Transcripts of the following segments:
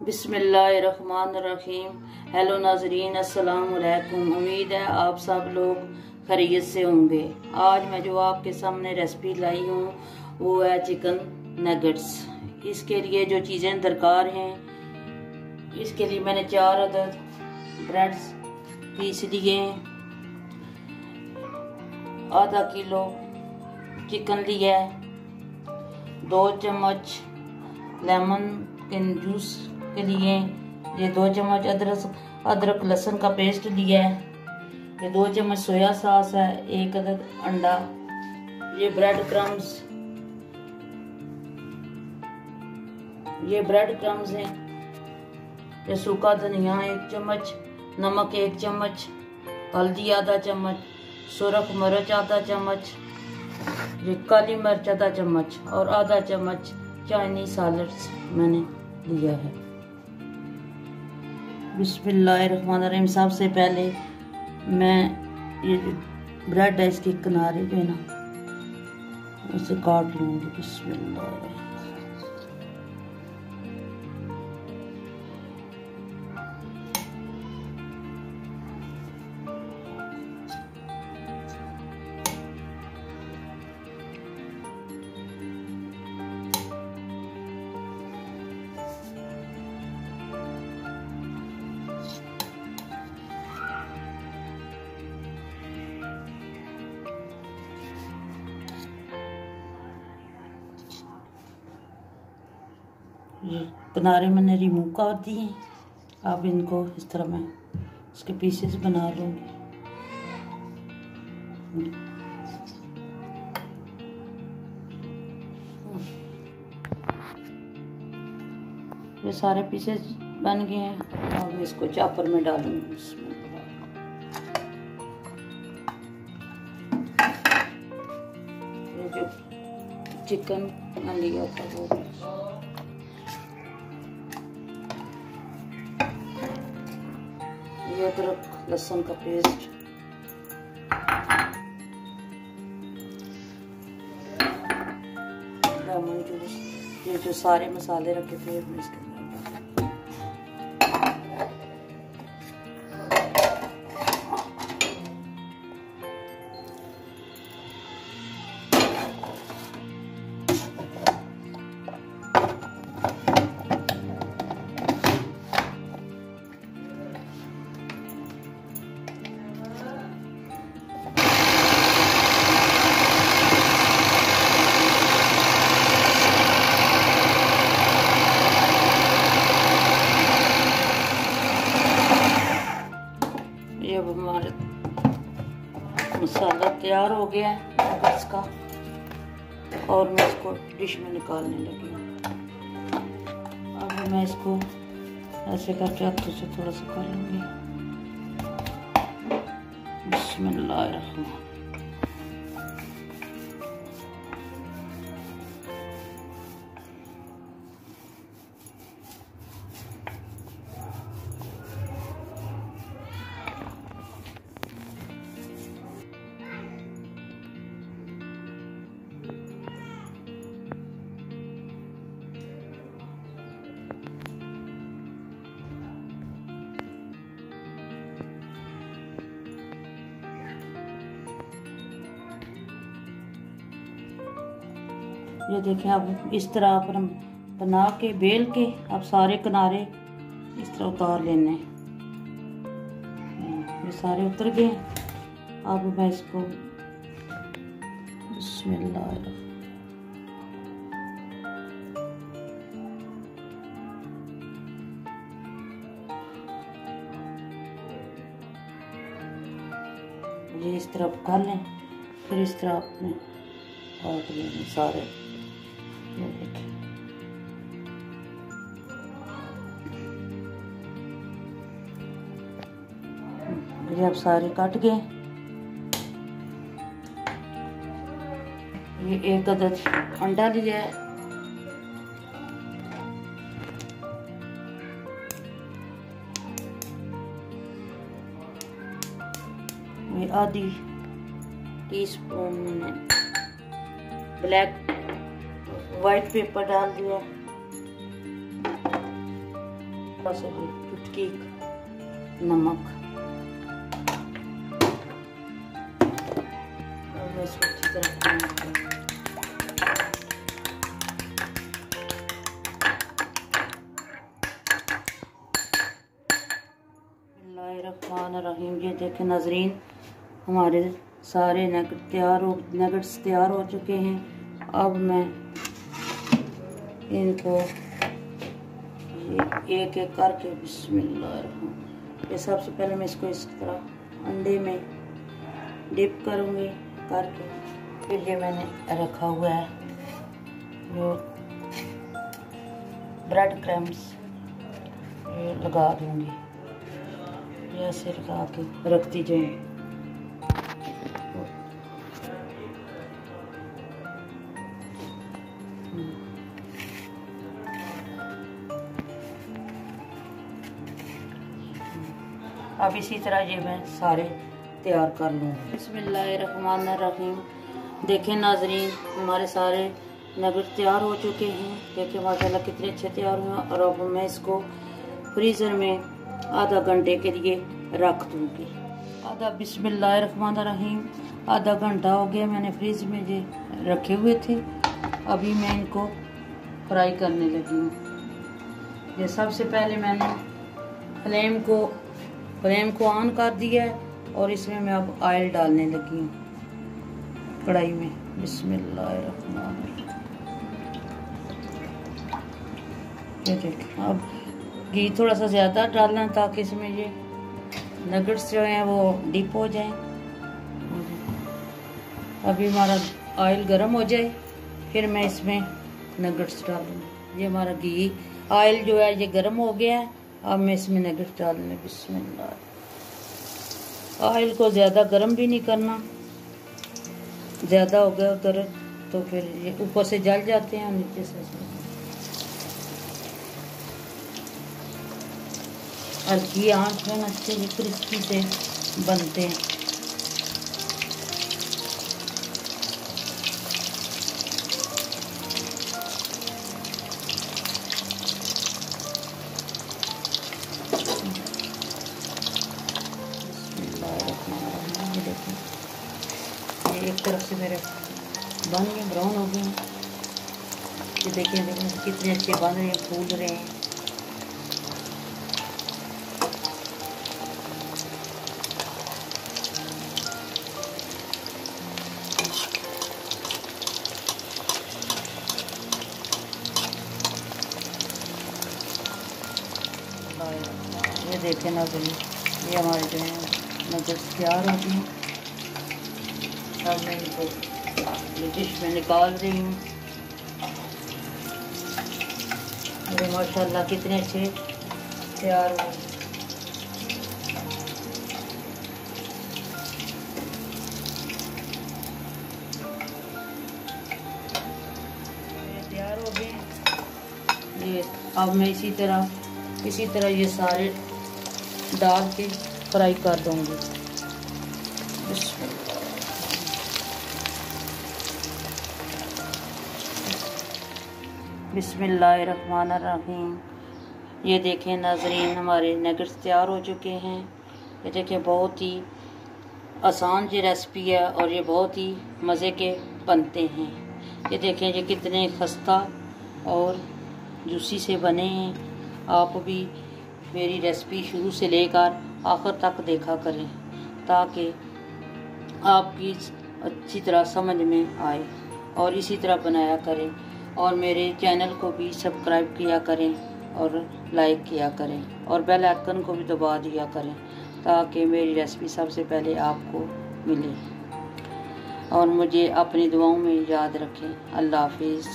बिस्मिल्लाहिर्रहमानिर्रहीम। हेलो नाजरीन, अस्सलाम वालेकुम। उम्मीद है आप सब लोग खैरियत से होंगे। आज मैं जो आपके सामने रेसिपी लाई हूँ वो है चिकन नगेट्स। इसके लिए जो चीज़ें दरकार हैं, इसके लिए मैंने 4 अदद ब्रेड्स पीस लिए, आधा किलो चिकन लिया है, 2 चम्मच लेमन के जूस के लिए, ये 2 चम्मच अदरक लहसुन का पेस्ट लिया है, ये 2 चम्मच सोया सॉस है, 1 अदद अंडा, ये ब्रेड क्रम्स हैं, ये सूखा धनिया 1 चम्मच, नमक 1 चम्मच, हल्दी आधा चम्मच, सुरख मिर्च आधा चम्मच, ये काली मिर्च आधा चम्मच और आधा चम्मच चाइनीज सैलड्स मैंने लिया है। बिस्मिल्लाहिर्रहमानिर्रहीम। सबसे पहले मैं ये ब्रेड है, इसके किनारे जो है ना उसे काट लूंगी। बिस्मिल्लाह। ये किनारे मैंने रिमूव कर दिए। अब इनको इस तरह मैं इसके पीसेस बना लूँगी। ये सारे पीसेस बन गए हैं। अब इसको चॉपर में डालूंगी। ये जो चिकन लिया था वो ये अदरक लहसुन का पेस्ट, लेमन जूस, ये जो सारे मसाले रखे थे इसके अंदर ये अब हमारा मसाला तैयार हो गया है इसका, और मैं इसको डिश में निकालने लगी हूँ। अब मैं इसको ऐसे करके हाथों से थोड़ा सा कर लूँगी। बिस्मिल्लाहिर्रहमानिर्रहीम। ये देखें, अब इस तरह पर हम बना के बेल के अब सारे किनारे इस तरह उतार लेने। ये सारे उतर गए। अब मैं इसको बिस्मिल्लाह ये इस तरह कर लें, फिर इस तरह अपने काट लेंगे सारे। ये देखें, ये अब सारे कट गए। ये 1 अदद अंडा लिया है, ये आधी टीस्पून मैंने व्हाइट पेपर डाल दिया, बस चुटकी नमक। अब इसको अच्छी तरह रहीम। ये देखें नाजरीन, हमारे सारे नगेट्स तैयार हो चुके हैं। अब मैं इनको एक एक करके बिस्मिल्लाह, ये सबसे पहले मैं इसको इस तरह अंडे में डिप करूँगी करके, फिर ये मैंने रखा हुआ है जो ब्रेड क्रम्स, ये लगा दूँगी, ऐसे लगा के रखती जाए। अब इसी तरह ये मैं सारे तैयार कर लूँगी। बिस्मिल्लाहिर्रहमानिर्रहीम। देखें नाजरीन, हमारे सारे नगेट्स तैयार हो चुके हैं। देखें माशाल्लाह कितने अच्छे तैयार हुए। और अब मैं इसको फ्रीज़र में आधा घंटे के लिए रख दूँगी। बिस्मिल्लाहिर्रहमानिर्रहीम, आधा घंटा हो गया मैंने फ्रीज में ये रखे हुए थे। अभी मैं इनको फ्राई करने लगी हूँ। ये सबसे पहले मैंने फ्लेम को ऑन कर दिया है और इसमें मैं अब ऑयल डालने लगी हूँ कढ़ाई में। बिस्मिल्लाहिर्रहमानिर्रहीम। ये देखिए, अब घी थोड़ा सा ज़्यादा डालना ताकि इसमें ये नगेट्स जो हैं वो डिप हो जाएं। अभी हमारा ऑयल गर्म हो जाए फिर मैं इसमें नगेट्स डालूँगी। ये हमारा घी ऑयल जो है ये गर्म हो गया है। अब मैं इसमें नगेट्स डालूँगी। बिस्मिल्लाह। ऑयल को ज़्यादा गर्म भी नहीं करना, ज़्यादा हो गया गर्म तो फिर ये ऊपर से जल जाते हैं और नीचे से हल्की आंच में अच्छे क्रिस्पी से बनते हैं। ये देखिए, ये एक तरफ से मेरे बन गए, ब्राउन हो गए। ये देखिए कितने अच्छे बन रहे हैं, फूल रहे हैं। ये देखें ना भाई, ये हमारे जो है नगेट्स तैयार हो गए। अब मैं इनको डिश में निकाल रही हूँ। अरे माशाल्लाह कितने अच्छे तैयार हुए। तैयार हो गए ये। अब मैं इसी तरह ये सारे डाल के फ्राई कर दूंगी। बिस्मिल्लाहिर्रहमानिर्रहीम। ये देखें नाजरीन, हमारे नगेट्स तैयार हो चुके हैं। ये देखें, बहुत ही आसान ये रेसिपी है और ये बहुत ही मज़े के बनते हैं। ये देखें, ये कितने खस्ता और जूसी से बने हैं। आप भी मेरी रेसिपी शुरू से लेकर आखिर तक देखा करें ताकि आपकी अच्छी तरह समझ में आए और इसी तरह बनाया करें। और मेरे चैनल को भी सब्सक्राइब किया करें और लाइक किया करें और बेल आइकन को भी दबा दिया करें ताकि मेरी रेसिपी सबसे पहले आपको मिले। और मुझे अपनी दुआओं में याद रखें। अल्लाह हाफिज़।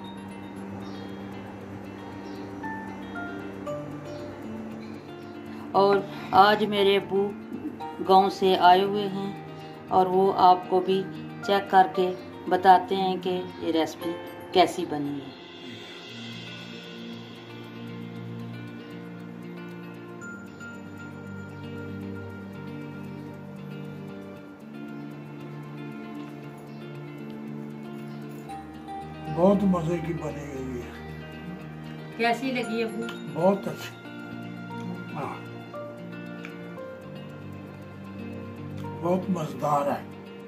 और आज मेरे अब्बू गांव से आए हुए हैं और वो आपको भी चेक करके बताते हैं कि ये रेसिपी कैसी बनी है। बहुत मजे की बनी हुई है। कैसी लगी अब्बू? बहुत अच्छी। हाँ, बहुत मजेदार है।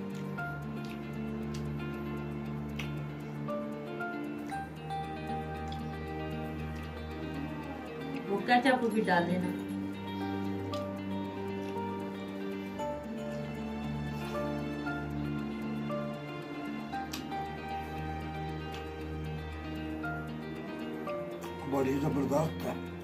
वो केचप भी डाल देना। बड़ी जबरदस्त है।